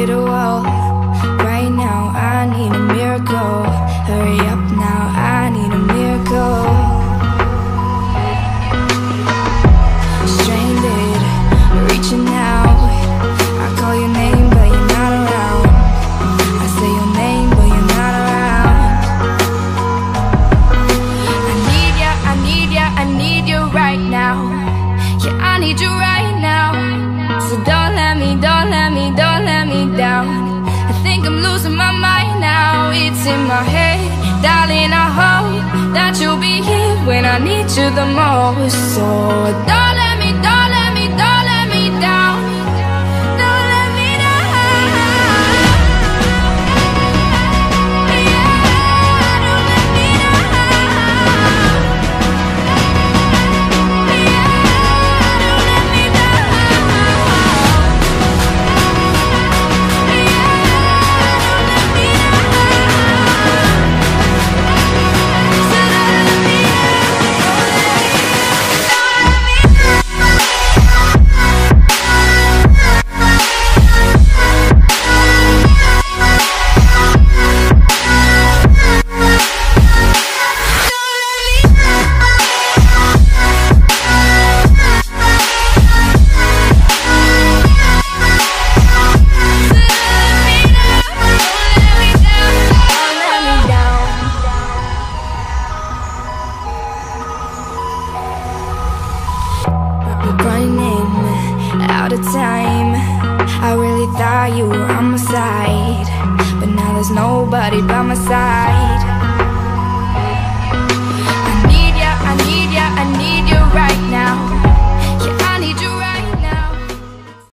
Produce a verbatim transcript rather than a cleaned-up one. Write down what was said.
hit a wall. Right now I need a miracle. Hurry up now, I need a miracle. Stranded, reaching out. I call your name but you're not around. I say your name but you're not around. I need ya, I need ya, I need you right now. Yeah, I need you right now. So don't let me, don't let me, don't let me down. I think I'm losing my mind now. It's in my head, darling, I hope that you'll be here when I need you the most. So don't let me, don't let me, don't let me down. Don't let me down. Yeah, don't let me down. Yeah, don't let me down. Running out of time. I really thought you were on my side, but now there's nobody by my side.